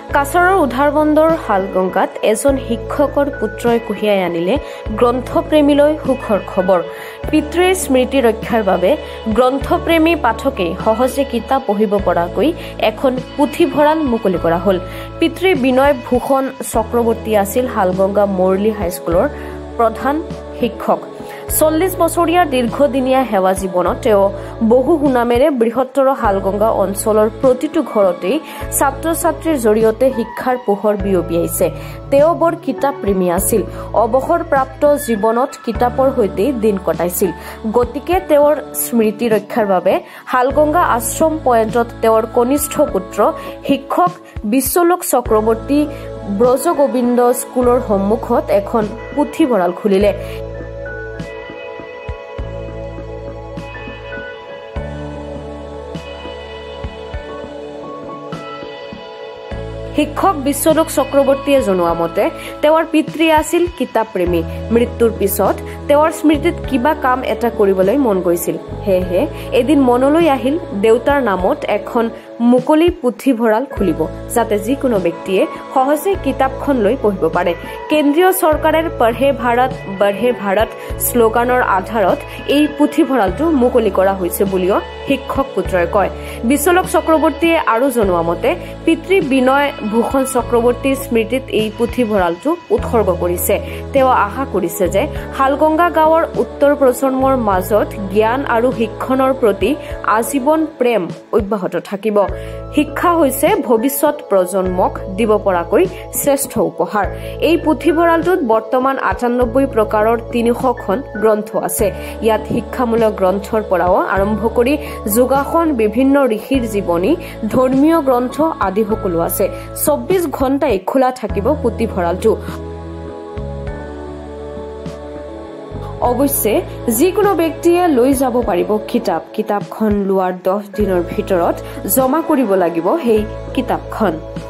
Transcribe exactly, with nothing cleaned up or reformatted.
কাছাৰৰ উধাৰবন্দৰ হালগংগাত এজন শিক্ষকৰ পুত্ৰই কঢ়িয়াই আনিলে গ্ৰন্থপ্ৰেমীলৈ সুখৰ খবৰ। পিতৃৰ স্মৃতি ৰক্ষাৰ বাবে গ্ৰন্থপ্ৰেমী পাঠকে সহজে কিতাপ পঢ়িব পৰাকৈ এখন পুথিভঁৰাল মুকলি কৰা হ'ল। পিতৃ বিনয় ভূষণ চক্ৰৱৰ্তী আছিল হালগংগা মৰলি হাইস্কুলৰ প্ৰধান শিক্ষক। চল্লিশ বছৰীয়া দীৰ্ঘদিনীয়া সেৱা জীৱনত তেওঁ বহু সুনামেৰে বৃহত্তৰ হালগংগা অঞ্চলৰ প্ৰতিটো ঘৰতেই ছাত্ৰ ছাত্ৰীৰ জৰিয়তে শিক্ষাৰ পোহৰ বিয়পিয়াইছে। তেওঁ বৰ কিতাপ প্ৰেমী আছিল। অৱসৰপ্ৰাপ্ত জীৱনত কিতাপৰ সৈতে দিন কটাইছিল। গতিকে তেওঁৰ স্মৃতি ৰক্ষাৰ বাবে হালগংগা আশ্ৰম পইণ্টত তেওঁৰ কনিষ্ঠ পুত্ৰ শিক্ষক বিশ্বলোক চক্ৰৱৰ্তী ব্ৰজগোবিন্দ স্কুলৰ সন্মুখত এখন পুথিভঁৰাল খুলিলে। শিক্ষক বিশ্বলোক চক্ৰৱৰ্তীয়ে জনোৱা মতে তেওঁৰ পিতৃ আছিল কিতাপ প্ৰেমী। মৃত্যুৰ পিছত তেওঁৰ স্মৃতিত কিবা কাম এটা কৰিবলৈ মন গৈছিল। সেয়েহে এদিন মনলৈ আহিল দেউতাৰ নামত এখন মুকলি পুথিভঁৰাল খুলিব, যাতে যিকোনো ব্যক্তিয়ে সহজে কিতাপখন লৈ পঢ়িব পাৰে। কেন্দ্ৰীয় চৰকাৰৰ পঢ়ে ভাৰত বঢ়ে ভাৰত শ্লোগানৰ আধাৰত এই পুথিভঁৰালটো মুকলি কৰা হৈছে বুলিও শিক্ষক পুত্ৰই কয়। বিশ্বলোক চক্ৰৱৰ্তীয়ে আৰু জনোৱা মতে পিতৃ বিনয় ভূষণ চক্ৰৱৰ্তীৰ স্মৃতিত এই পুথিভঁৰালটো উৎসৰ্গ কৰিছে। তেওঁ আশা কৰিছে যে হালগংগা গাঁৱৰ উত্তৰ প্ৰজন্মৰ মাজত জ্ঞান আৰু শিক্ষণৰ প্ৰতি আজীৱন প্ৰেম অব্যাহত থাকিব। শিক্ষা হৈছে ভৱিষ্যত প্ৰজন্মক দিব পৰাকৈ শ্ৰেষ্ঠ উপহাৰ। এই পুথিভঁৰালটোত বৰ্তমান আঠানব্বৈ প্ৰকাৰৰ তিনিশখন গ্ৰন্থ আছে। ইয়াত শিক্ষামূলক গ্ৰন্থৰ পৰাও আৰম্ভ কৰি যোগাসন, বিভিন্ন ঋষিৰ জীৱনী, ধৰ্মীয় গ্ৰন্থ আদি সকলো আছে। চৌব্বিশ ঘণ্টাই খোলা থাকিব পুথিভঁৰালটো। অৱশ্যে যিকোনো ব্যক্তিয়ে লৈ যাব পাৰিব কিতাপ। কিতাপখন লোৱাৰ দহ দিনৰ ভিতৰত জমা কৰিব লাগিব সেই কিতাপখন।